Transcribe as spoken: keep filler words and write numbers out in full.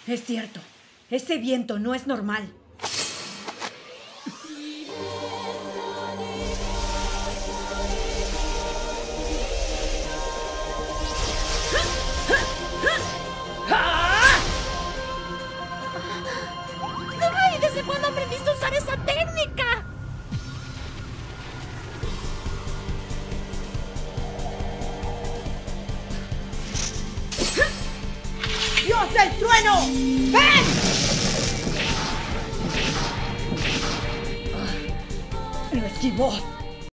Es cierto. Ese viento no es normal. ¡Ay! ¿Desde cuándo aprendiste a usar esa técnica? ¡Dios del trueno! ¡Ven! Lo esquivó.